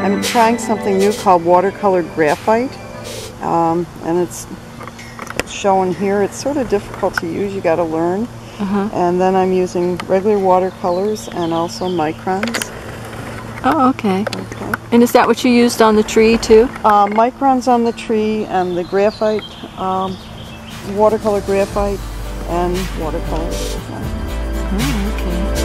I'm trying something new called watercolor graphite, and it's shown here. It's sort of difficult to use, you got to learn. And then I'm using regular watercolors and also microns. Oh, okay. And is that what you used on the tree too? Microns on the tree and the graphite, watercolor graphite and watercolor. Oh, okay.